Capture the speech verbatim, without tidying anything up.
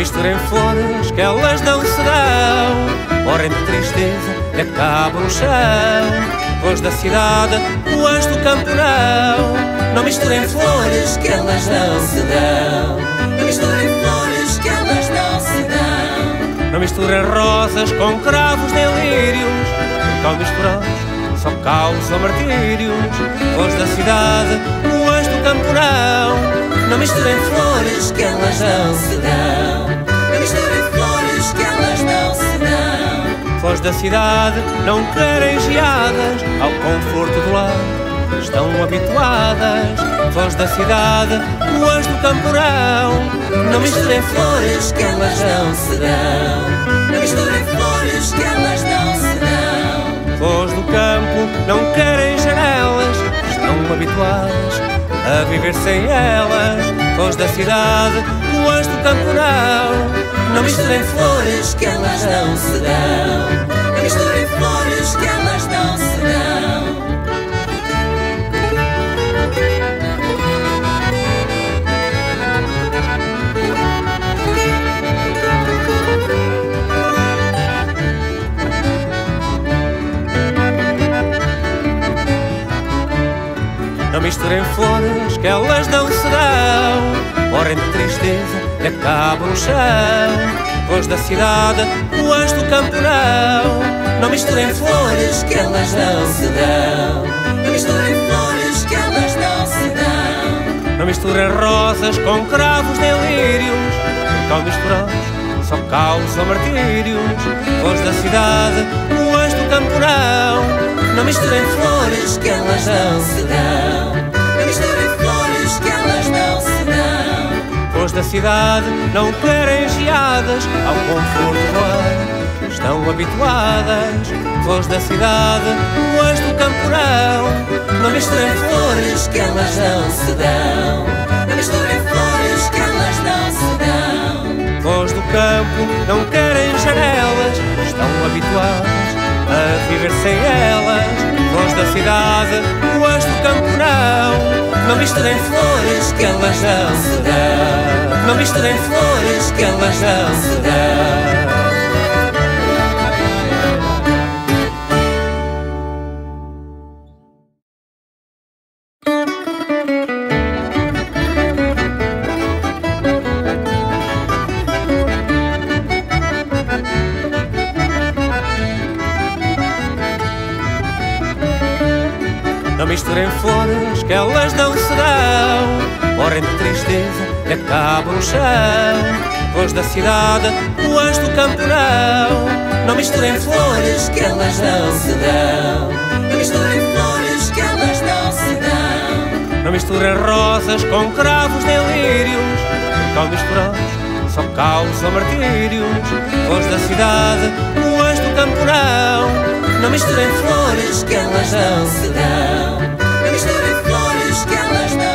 misturem flores que elas não se dão, morrem de tristeza e acabam no chão. Flores da cidade, ruas do campo não. Não misturem flores que elas não se dão. Não misturem flores que elas não se dão. Não misturem rosas com cravos nem lírios, porque ao misturá-los só causam martírios. Flores da cidade, ruas do campo não. Não misturem flores que elas não se dão. Não misturem flores que elas não se dão. Flores da cidade não querem geadas, ao conforto do lar estão habituadas. Flores da cidade, ruas do campo não. Não misturem flores que elas não se dão. Não misturem flores que elas não se dão. Flores do campo não querem janelas, estão habituadas a viver sem elas. Flores da cidade, ruas do campo não. Não misturem flores que elas não se dão. Não misturem flores que elas não se dão. Não misturem flores que elas não se dão, morrem de tristeza e acabam no chão. Flores da cidade, ruas do campo não. Não misturem flores que elas não se dão. Não misturem flores que elas não se dão. Não misturem rosas com cravos nem lírios, porque ao misturá-los só causam martírios. Flores da cidade, ruas do campo não. Não misturem flores que elas não se dão. Não misturem flores que elas não se dão. Flores da cidade não querem geadas, ao conforto do ar estão habituadas. Flores da cidade, ruas do campo não. Não misturem flores que elas não se dão. Não misturem flores que elas não se dão. Flores do campo não querem janelas, estão habituadas a viver sem elas. Flores da cidade, ruas do campo não. Não misturem flores que elas não se dão. Não misturem flores que elas não se dão. Não misturem flores que elas não se dão, morrem de tristeza e acabam no chão. Flores da cidade, ruas do campo não. Não misturem flores que elas não se dão. Não misturem flores que elas não se dão. Não misturem rosas com cravos nem lírios, porque ao misturá-los só causam martírios. Flores da cidade, ruas do campo não. Não misturem flores que elas não se dão. Não misturem flores que elas não